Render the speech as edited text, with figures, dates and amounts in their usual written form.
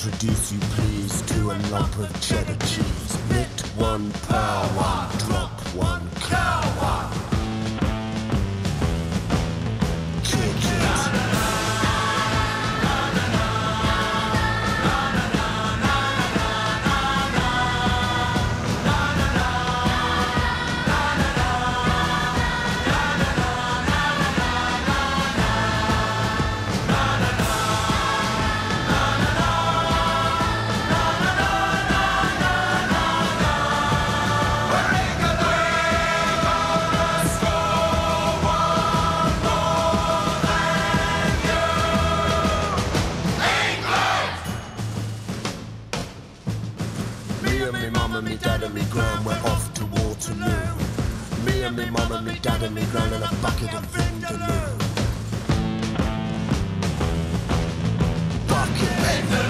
introduce you please to a lump of cheddar cheese. Knit one, power one, drop one, cow one. Kick it. Me mum and me dad and me gran went off to Waterloo. Me and me mum and me dad and me gran and a bucket of Vindaloo. Bucket Vindaloo.